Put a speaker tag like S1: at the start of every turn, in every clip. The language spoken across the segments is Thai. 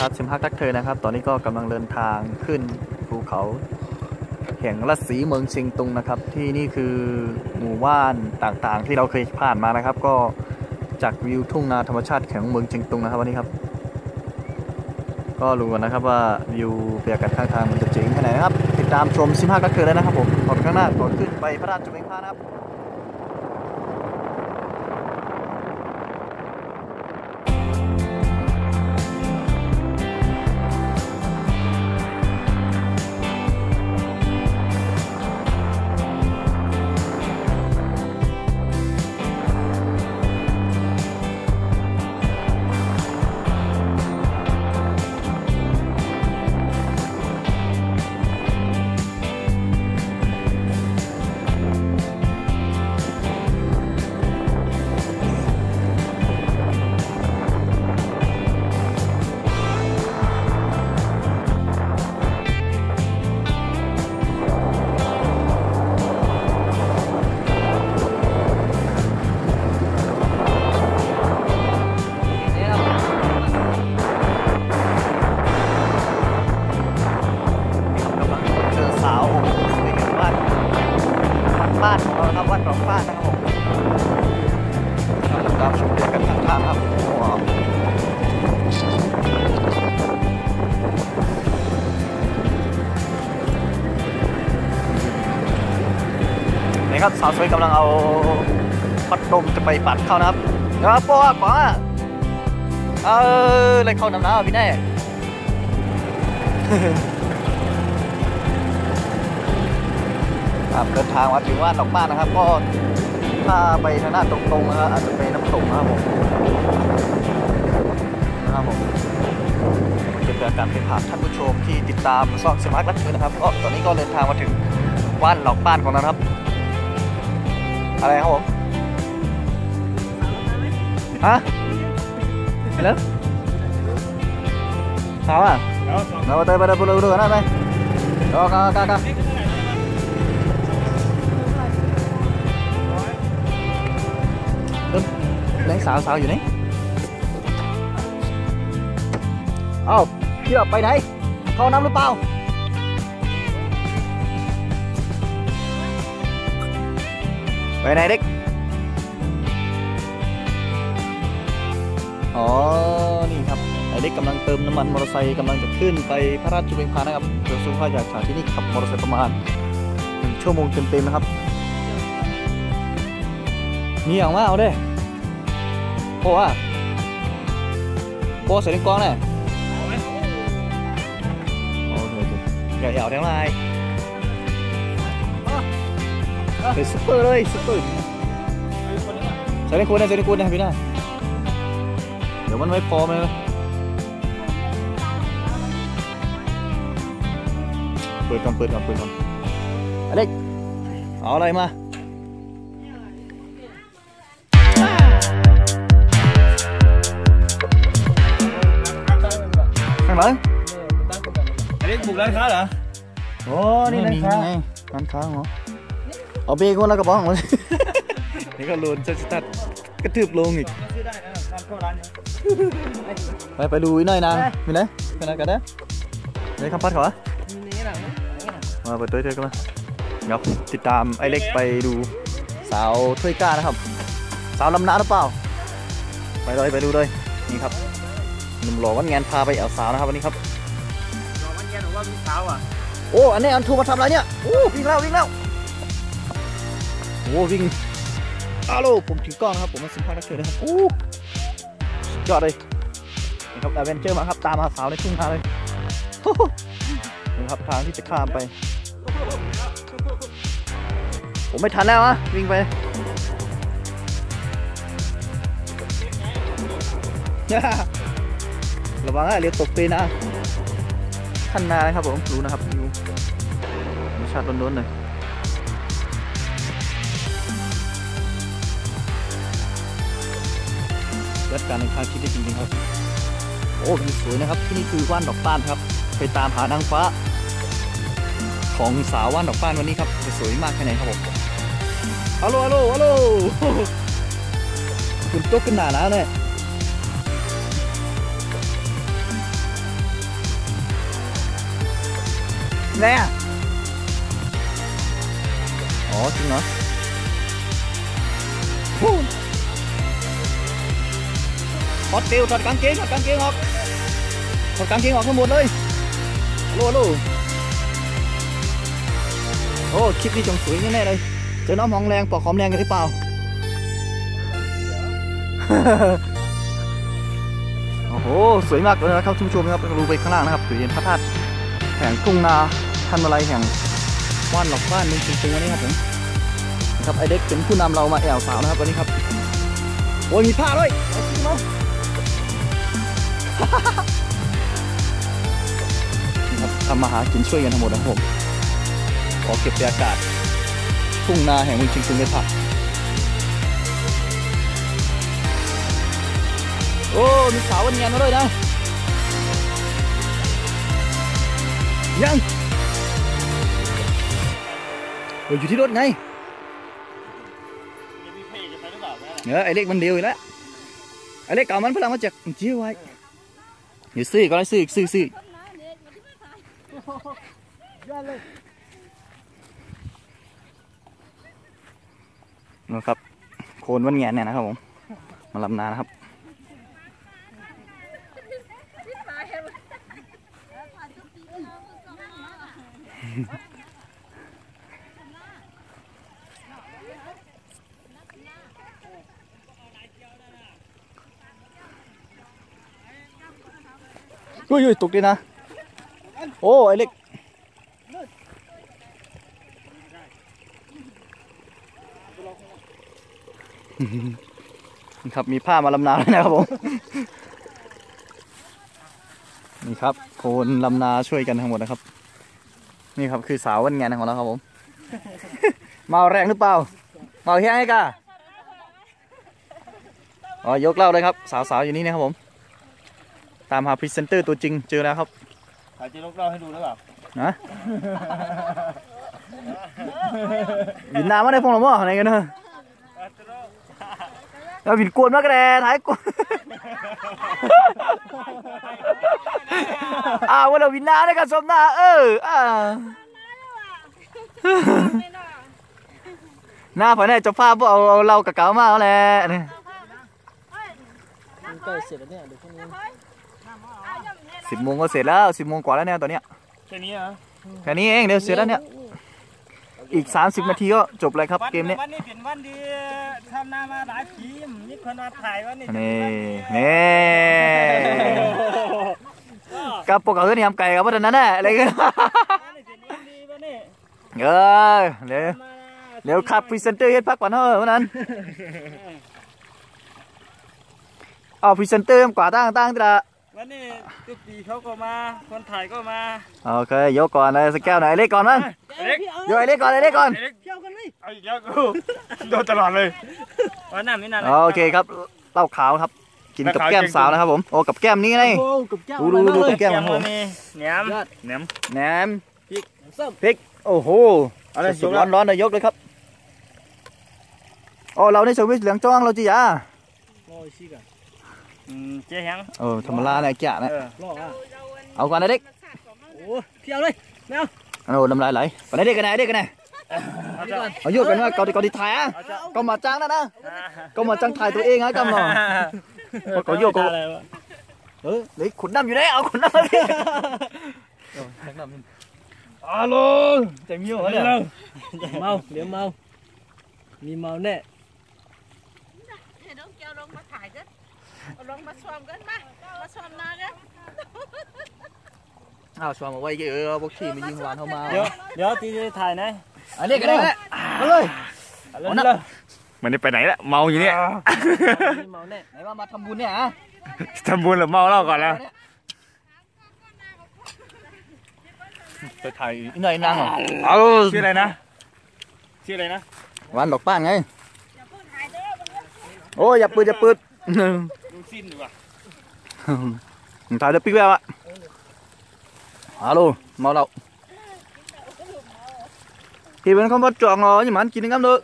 S1: ครับซิมฮักทักเธอนะครับตอนนี้ก็กำลังเดินทางขึ้นภูเขาแห่งลัดสีเมืองเชียงตุงนะครับที่นี่คือหมู่บ้านต่างๆที่เราเคยผ่านมานะครับก็จากวิวทุ่งนาธรรมชาติแห่งเมืองเชียงตุงนะครับวันนี้ครับก็รู้กันนะครับว่าวิวบรรยากาศข้างทางมันจะเจ๋งแค่ไหนนะครับติดตามชมซิมฮักทักเธอได้นะครับผมก่อนข้างหน้าก่อนขึ้นไปพระราชวังพานะครับบ้านของเราครับวัดหนองฟ้านะครับผมตามชมเดียวกันข้างๆครับนี่ครับสาวสวยกำลังเอาพัดลมจะไปปัดเข้านะครับเดี๋ยวโป๊ะป๋ออะไรเข้าน้ำหนาวพี่แน่เดินทางมาถึงว่านดอกบ้านนะครับก็ถ้าไปทางหน้าตรงๆนะครับอาจจะไปน้ำตกนะครับผมจะเป็นการเป็นภาพท่านผู้ชมที่ติดตามช่องสมาร์ทรักมือนะครับก็ตอนนี้ก็เดินทางมาถึงว่านดอกบ้านของเราครับอะไรครับผมฮะแล้วเขาอ่ะเราไปไปดูกันได้ไหมก็เล่นสาวอยู่นี่เอ้าพี่ไปไหนเข้าน้ำหรือเปล่าไปไหนเด็กอ๋อนี่ครับไอเด็กกำลังเติมน้ำมันมอเตอร์ไซค์กำลังจะขึ้นไปพระราชวังพานะครับเดี๋ยวซูมภาพจากที่นี่ขับมอเตอร์ไซค์ประมาณ1 ชั่วโมงเต็มๆนะครับมีอย่างว่าเอาได้โอ้โป้ใส่ในกล้องเนี่ยโอเคอย่าทั้งลายใส่ซุปเปอร์เลยซุปเปอร์ใส่ในคูนนะพี่น่าเดี๋ยวมันไม่พอเลยเปิดก่อนอเล็กเอาอะไรมาข้างหลังอันนี้บุกร้านค้าเหรอโอ้นี่ร้านค้าเหรอเอาเบรกคนละกระป๋องเลยนี่ก็โลนจะตัดกระทืบลงอีกไปดูอีกหน่อยนางมีไหนกันนะกันนะได้คำพัดเหรอมาไปตัวเธอกันมาเดี๋ยวติดตามไอ้เล็กไปดูสาวถ้วยก้านะครับสาวลำน้าหรือเปล่าไปดูเลยนี่ครับหนุ่มหล่อวันงานพาไปแอวสาวนะครับวันนี้ครับหล่อวันงานหรือว่ามีสาวอ่ะโอ้อันนี้อันทูมาทำอะไรเนี่ยโอ้วิ่งแล้วโอ้วิ่งฮัลโหลผมถือกล้องนะครับผมมาสัมภาษณ์นักเตะนะครับโอ้ยอดเลยนี่ครับแอดเวนเจอร์มาครับตามมาสาวในทุ่งนาเลยนี่ครับทางที่จะข้ามไปผมไม่ทันแล้วอะวิ่งไประวังเรียวตกปีนะท่านนานะครับผมรู้นะครับอยู่ธรรมชาติล้วนๆเลยรัดการในทางคิดได้จริงๆครับโอ้วิวสวยนะครับที่นี่คือว่านดอกป้านครับไปตามหานางฟ้าของสาวว่านดอกป้านวันนี้ครับจะสวยมากแค่ไหนครับผมฮัลโหลคุณตุ๊กขึ้นหนาแล้วเนี่ยไงอ่ะอ๋อจริงเหรอถอดเกลถอดกางเกงออกถอดกางเกงออกทั้งหมดเลยโล่โอ้คลิปนี้จงสวยแน่เลยเจอน้องมองแรงปอกหอมแรงกันหรือเปล่า โอ้โหสวยมากเลยนะครับท่านผู้ชมนะครับดูไปข้างล่างนะครับถือเห็นพระธาตุแห่งทุ่งนาทันมาลัยแห่งบ้านหลอกบ้านเมืองจริงๆวันนี้ครับผมนะครับไอเด็กเป็นผู้นำเรามาแอวสาวนะครับวันนี้ครับโอ้ยมีผ้าด้วยไอ้ชิ้นมั้งครับทำมาหากินช่วยกันทั้งหมดนะครับผมขอเก็บบรรยากาศทุ่งนาแห่งเมืองจริงๆเลยครับโอ้มีสาววันงานมาด้วยนะยังอยู่ที่รถไงไอเล็กมันเดียวอีกแล้วไอเล็กเก่ามันพลังมาจากเจี๊ยไว้อยู่ซื้อก็ได้ซื้อนะครับโคนวันแงนเนี่ยนะครับผมมาลำนานะครับอุ้ยตกดีนะโอ้ไอเล็กครับมีผ้ามาลำนาแล้วนะครับผมนี่ครับโคนลำนาช่วยกันทั้งหมดนะครับนี่ครับคือสาววันงานของเราครับผมเมาแรงหรือเปล่าเมาแห้งไงกะอ๋อยกเล่าเลยครับสาวอยู่นี่นะครับผมตามหาพรีเซนเตอร์ตัวจริงเจอแล้วครับ
S2: ถ่ายจะยกเล่าให้ดูหรือเปล่า
S1: นะวินน้ำมาได้พงหรือมั้งอะไรกันเนอะเราวินกวนมากเลยถ่ายกวนว่าเราวินน้ำได้กันสมน้าหน้าผ่านเนี่ยจะพาพวกเอาเรากับเก๋ามาแล้วแหละเนี่ย
S2: ใกล้เสร็จแล้วเนี่ยเดี๋ยวพรุ่งนี้
S1: 10 โมงก็เสร็จแล้ว10 โมงกว่าแล้วเนี่ยตอนเนี้ย
S2: แค่นี้เหรอ
S1: แค่นี้เองเดี๋ยวเสร็จแล้วเนี่ยอีก30 นาทีก็จบเลยครับเกมนี้
S2: วันนี้เป็นวันดีทำหน้ามาหลายทีมนี่คนมาถ่ายวันนี้
S1: กับพวกเขาเนี่ยทำไก่กับพวกนั้นแหละอะไรกันเดี๋ยวขับพรีเซนเตอร์เฮ็ดพักก่อนเถอะวันนั้นเอาพรีเซนเตอร์กว่าตั้งแต่
S2: วันนี้ทุกปีเขาก็มาคนถ่ายก็มา
S1: โอเคยกก่อนเลยสักแก้วหน่อยเล็กก่อนมั้งโยไอเล็กก่อนเล็กก่อน
S2: เที่ยวกันไหมเอาอีกแล้วกูโดนตลอดเลยวันนั้นไม่นาน
S1: โอเคครับเหล้าขาวครับกินกับแก้มสาวนะครับผมโอ้กับแก้มนี้ไงดูกับแก้มของผม
S2: แหนม
S1: พริกโอ้โหอะไรสุดร้อนเลยยกเลยครับโอ้เราในสวิตเหลืองจ้องเราจี๋า
S2: เจ๊แฮง
S1: ธรรมดาเนี่ยแก่นะเอาก่อนนะเด็ก
S2: โอ้เที่ยวเลยแมว
S1: น้ำลายไหลไปเด็กกันไหนเอาโยกกันว่าเกาดีถ่ายอ่ะก็มาจ้างนะก็มาจ้างถ่ายตัวเองฮะกำหนอก็โยกก็เลยขุนน้ำอยู่ไหนเอาขุนน้ำเลย
S2: ลงใจมีวะเนี่ยเมาเดี๋ยวเมามีเมาแน่
S3: เห็นน้องเกียวลงมาถ่ายกันลงมาชมกันมาชมนากัน
S1: ชมเอาไว้กี่พวกทีมมียิงหวานเข้ามา
S2: เดี๋ยวตีถ่ายนะ
S1: อันนี้กันเลยมาเลย
S2: มันได้ไปไหนละเมาอยู่เนี่ย
S1: เมาแน่ไหนว่ามาทำบุญเนี่ยฮะ
S2: ทำบุญหรือเมาเล่าก่อนแล้ว
S1: ไปถ่ายหน่อยนั่ง
S2: ชื่ออะไรนะ
S1: วันดอกป้านไงโอ้อย่าปืด
S2: ดูสิ้นดีกว่า
S1: ถ่ายเดี๋ยวปิ๊กแววอะฮัลโหลเมาเราที่เป็นคนมาจองเราอย่างมันกินน้ำเด้อ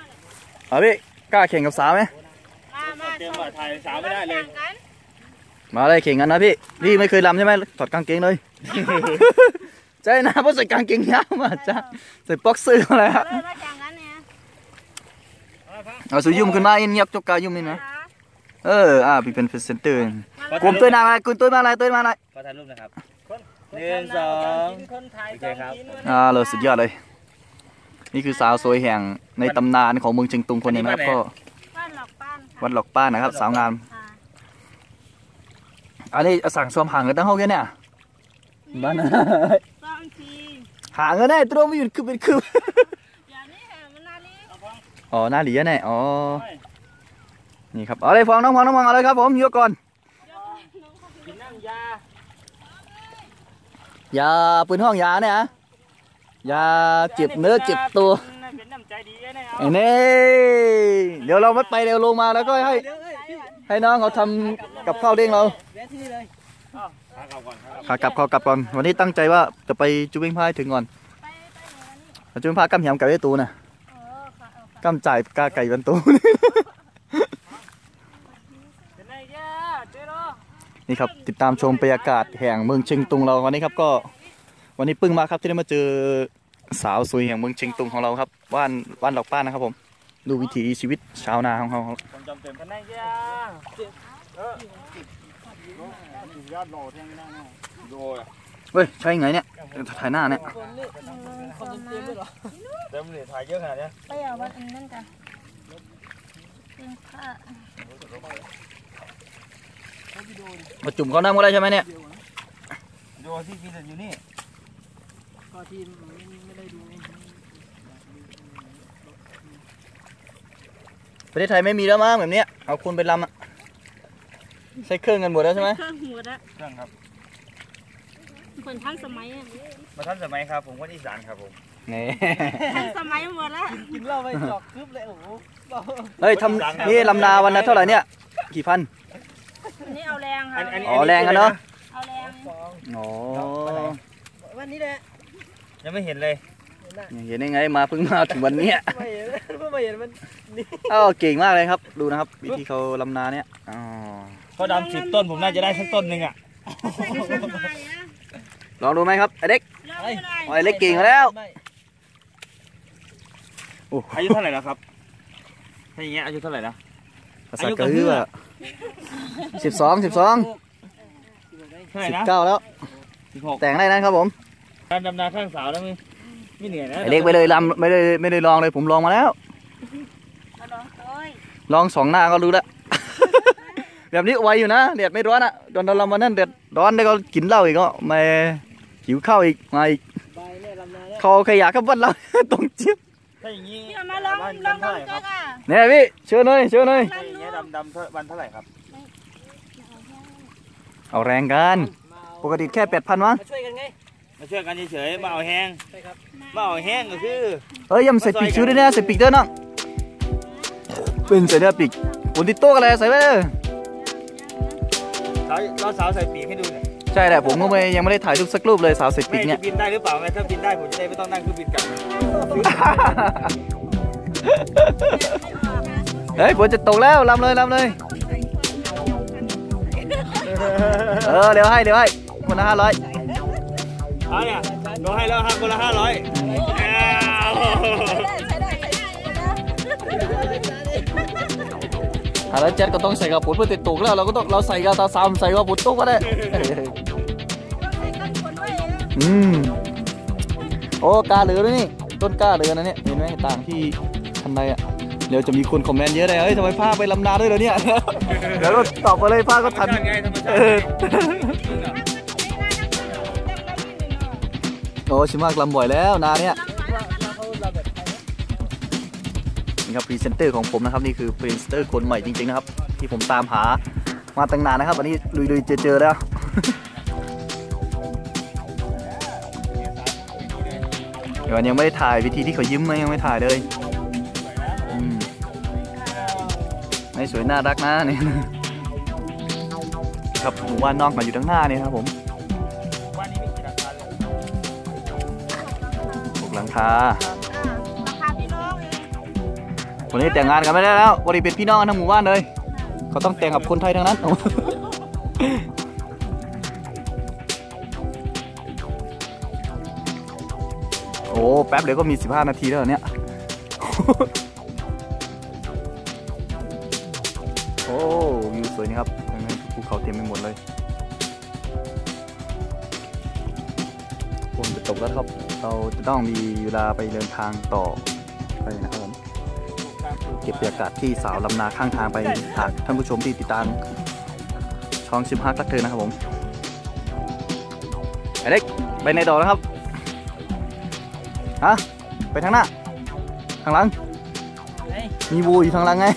S1: พี่กล้าแข่งกับสาวไหม
S2: เตรียมว่าถ่ายสาวไม่ได้เลย
S1: มาเลยเข่งกันนะพี่ไม่เคยรำใช่ไหมถอดกางเกงเลยใช่นะเพราะใส่กางเกงยาวมาจ้าใส่บ็อกเซอร์อะไรฮะเอาสุยุ่มขึ้นมาอินยับจกกายุ่มนี่นะพี่เป็นพรีเซนเตอร์กลุ่มตัวมาอะไรกลุ่มตัวมาอะไรขอถ่ายรูปนะครับ1 2โอเคครับเลยสุดยอดเลยนี่คือสาวสวยแห่งในตำนานของเมืองเชียงตุงคนนี้นะครับก็วัดหลอกป้านนะครับสาวงามอันนี้สั่งซ้อมห่างกันตั้งห้องแค่เนี่ยบ้านนะห่างกันได้ตัวไม่หยุดคือเป็นคืออ๋อหน้าหลีเนี่ยอ๋อนี่ครับเอาเลยฟองน้องเอาเลยครับผมยกก่อนยาปืนห้องยาเนี่ยยาเจ็บเนื้อเจ็บตัวนี่เดี๋ยวเราไม่ไปเดี๋ยวลงมาแล้วก็ให้น้องเขาทำกับข้าวเด้งเราขากลับก่อนวันนี้ตั้งใจว่าจะไปจุบิงพายถึงก่อนจุบิงพายกำแหมไก่ไว้ตูน่ะกำจ่ายกาไก่บรรตูนี่ครับติดตามชมบรรยากาศแห่งเมืองเชียงตุงเราวันนี้ครับก็วันนี้ปึ้งมากครับที่ได้มาเจอสาวสวยแห่งเมืองเชียงตุงของเราครับบ้านหลอกป้านะครับผมดูวิถีชีวิตชาวนาของเขาเฮ้ยใช่ไงเนี่ยถ่ายหน้าเนี่ยเต็มเลยถ่ายเยอะขนาดนี้ไปเอาวันนั่นกันมาจุ่มเขาหน้าก็ได้ใช่ไหมเนี่ยดูที่กินอยู่นี่ก็ที่ไม่ได้ดูประเทศไทยไม่มีแล้วมั้งแบบนี้เอาคุณไปลำอะใช้เครื่องกันหมดแล้วใช่ไหมเครื่องหมดแล้วเครื่องครับเหมือนทันสมัยมาทันสมัยครับผมคนอีสานครับผมนี่ทันสมัยหมดแล้วกินเหล้าไปจอกคึบเลยโอ้โหเฮ้ยทำนี่ลำนาวันละเท่าไหร่เนี่ยกี่พันนี่เอาแรงครับอ๋อแรงกันเนาะเอาแรงอ๋อวันนี้แหละยังไม่เห็นเลยเห็นได้ไงมาเพิ่งมาถึงวันนี้ไม่เห็นมันเก่งมากเลยครับดูนะครับวิธีเขาลำนาเนี่ยเขาดำ10 ต้นผมน่าจะได้สักต้นหนึ่งอ่ะลองดูไหมครับไอเด็กไอเล็กเก่งแล้วอายุเท่าไหร่แล้วครับถ้าอย่างเงี้ยอายุเท่าไหร่นะภาษากระหือ12 19แล้วแต่งได้นะครับผมการดำนาข้างสาวแล้วไม่เหนื่อยนะเล็กไปเลยลำไม่ได้ลองเลยผมลองมาแล้วลอง2 หน้าก็รู้แล้วแบบนี้ไวอยู่นะเดือดไม่ร้อนอ่ะตอนเรามานั่นเดือดร้อนได้ก็กินเหล้าอีกก็มาหิวข้าวอีกมาอีกเขาขยะกับวันเราตรงจิ๊บถ้าอย่างนี้มาลองเนี่ยพี่เชิญเลยอย่างเงี้ยดำวันเท่าไหร่ครับเอาแรงกันปกติแค่8,000 มั้งมาช่วยกันเฉยๆมาเอาแห้งมาเอาแห้งก็คือยังใส่ปีกชูด้วยนะใส่ปีกด้วยน้องเป็นใส่เนื้อปีกบนติดโต๊ะอะไรใส่ไปเราสาวใส่ปีกให้ดูหน่อยใช่แหละผมก็ยังไม่ได้ถ่ายรูปสักรูปเลยสาวใส่ปีกเนี่ยบินได้หรือเปล่าถ้าบินได้ผมจะได้ไม่ต้องนั่งเครื่องบินกลับเฮ้ยฝนจะตกแล้วลำเลยเดี๋ยวให้คนละ500เนี่ยเราให้แล้วคนละ500แล้วเจ็ดก็ต้องใส่กระปุกเพื่อติดตุกแล้วเราใส่กระตาซ้ำใส่กระปุกตุกก็ได้โอ้กาเหลือด้วยนี่ต้นกาเหลือนะเนี่ยเห็นไหมต่างที่ทันใดอ่ะเดี๋ยวจะมีคนคอมเมนต์เยอะเลยเฮ้ยทำไมผ้าไปลำนาด้วยเหรอเนี่ยเดี๋ยวเราตอบมาเลยผ้าก็ทันโอ้ชิมากลำบ่อยแล้วนาเนี่ยนี่ครับพรีเซนเตอร์ของผมนะครับนี่คือพรีเซนเตอร์คนใหม่จริงๆนะครับที่ผมตามหามาตั้งนานนะครับวันนี้ลุยๆเจอแล้วเดี๋ยวยังไม่ได้ถ่ายวิธีที่เขายิ้มยังไม่ถ่ายเลยไม่สวยน่ารักนะนี่ครับหมู่บ้านนอกมาอยู่ด้านหน้านี่ครับผม6 หลังคาวันนี้แต่งงานกันไม่ได้แล้วบริเป็นพี่น้องกันทั้งหมู่บ้านเลยเขาต้องแต่งกับคนไทยทั้งนั้นโอ้แป๊บเดียวก็มี15 นาทีแล้วเนี่ย โอ้วิวสวยนี่ครับภูเขาเต็มไปหมดเลยฝนจะตกแล้วครับเราจะต้องมีเวลาไปเดินทางต่อไปนะครับผมเก็บบรรยากาศที่สาวลำนาข้างทางไปหากท่านผู้ชมที่ติดตามช่องชิมฮักรักเธอนะครับผมไอเล็กไปในดอกนะครับฮะไปทางหน้าทางหลังมีวัวอยู่ทางหลังไง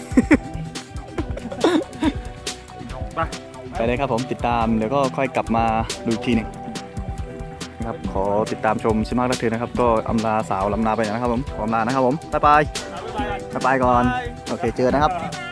S1: ไปเลยครับผมติดตามเดี๋ยวก็ค่อยกลับมาดูอีกทีหนึ่งนะครับขอติดตามชมชิมฮักรักเธอนะครับก็อำลาสาวลำนาไปนะครับผมขออำลานะครับผมบ๊ายบายก่อนโอเคเจอนะครับ